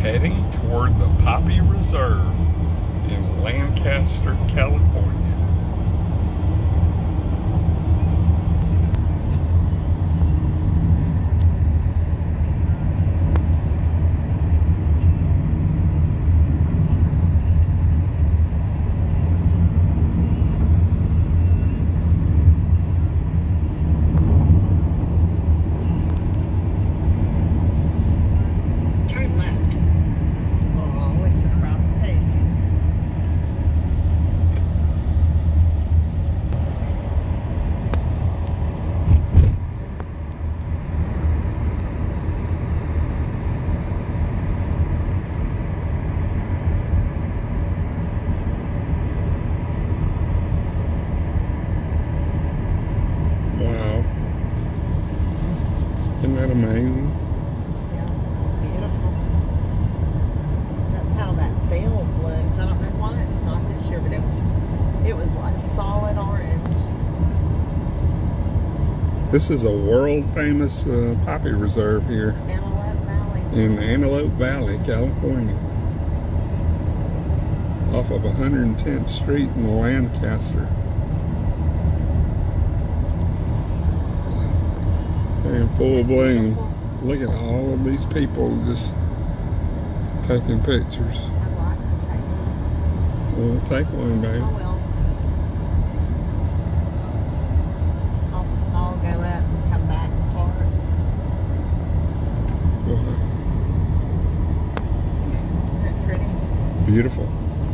heading toward the Poppy Reserve in Lancaster, California. Isn't that amazing? Yeah, it's beautiful. That's how that field looked. I don't know why it's not this year, but it was like solid orange. This is a world famous poppy reserve here Antelope Valley. in Antelope Valley, California. Off of 110th Street in Lancaster. They're in full bloom. Look at all of these people just taking pictures. I'd like to take one. We'll take one, baby. I will. I'll go up and come back apart. Isn't that pretty? Beautiful.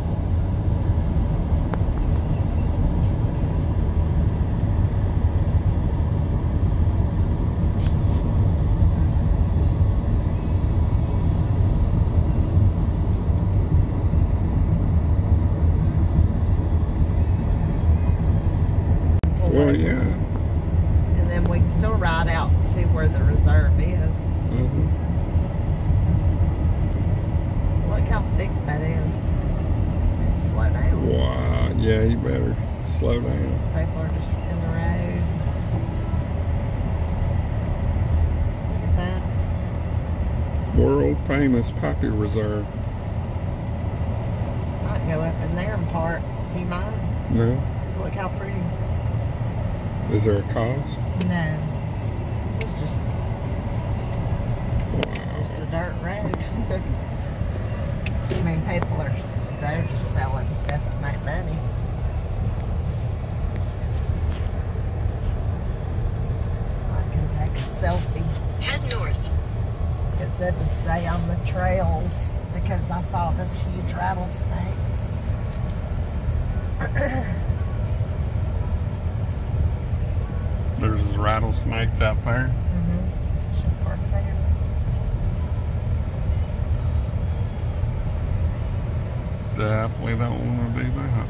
Well, yeah. And then we can still ride out to where the reserve is. Look how thick that is. And slow down. Wow. Yeah, you better slow down. These people are just in the road. Look at that. World famous poppy reserve. I might go up in there and park. You mind? No. Just look how pretty. Is there a cost? No. This is just, Wow. just a dirt road. I mean, people they're just selling stuff to make money. I can take a selfie. Head north. It said to stay on the trails because I saw this huge rattlesnake. There's rattlesnakes out there. Should park there. Definitely don't want to do that.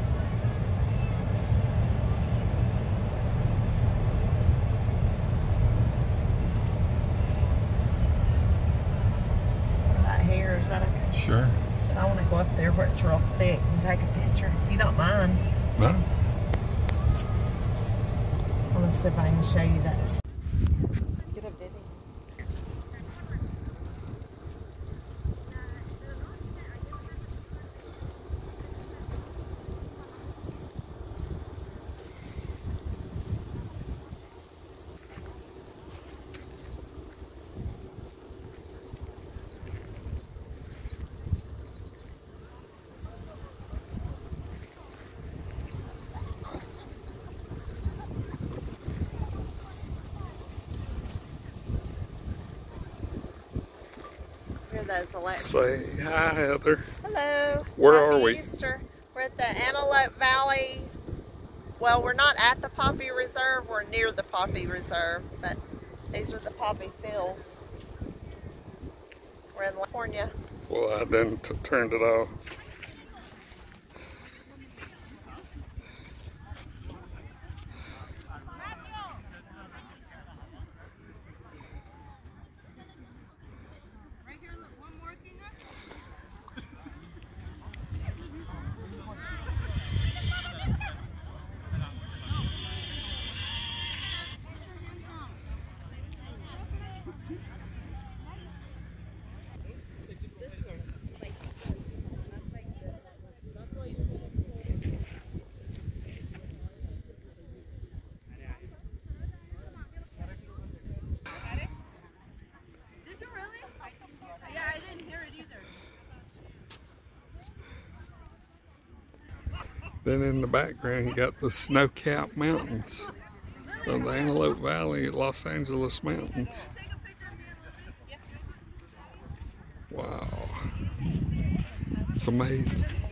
What about here? Is that okay? Sure. But I want to go up there where it's real thick and take a picture. If you don't mind. No. I want to see if I can show you that. Get a video. Say hi, Heather. Hello. Where Happy are we? Easter. We're at the Antelope Valley. Well, we're not at the Poppy Reserve. We're near the Poppy Reserve, but these are the poppy fields. We're in California. Well, I didn't turned it off. Then in the background, you got the snow-capped mountains of the Antelope Valley, Los Angeles Mountains. Wow. It's amazing.